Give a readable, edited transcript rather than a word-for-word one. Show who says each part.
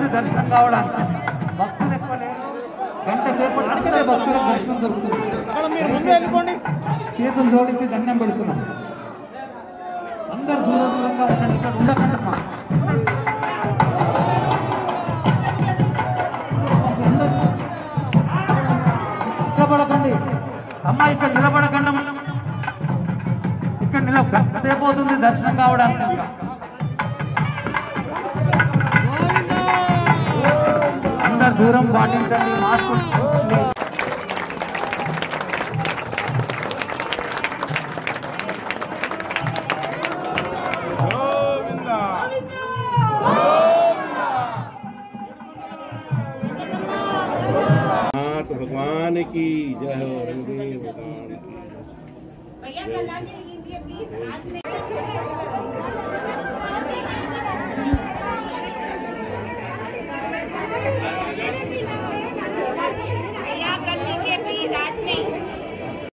Speaker 1: పడుతుంది దర్శనం కావడానికి. భక్తులు ఎక్కువ లేరు, గంట సేపటి అందరూ భక్తులకు దర్శనం దొరుకుతుంది. చేతులు జోడించి దండం పెడుతున్నాం. అందరు దూర దూరంగా ఉండండి, ఇక్కడ ఉండకండి. నిలబడకండి అమ్మా, ఇక్కడ నిలబడకండి. ఇక్కడ సేపు అవుతుంది దర్శనం కావడానికి. ఇంకా అందరు దూరం పాటించండి, మాస్క్.
Speaker 2: भगवान की जय हो, रंगे भगवान की।
Speaker 3: भैया कल लीजिए प्लीज, आज नहीं।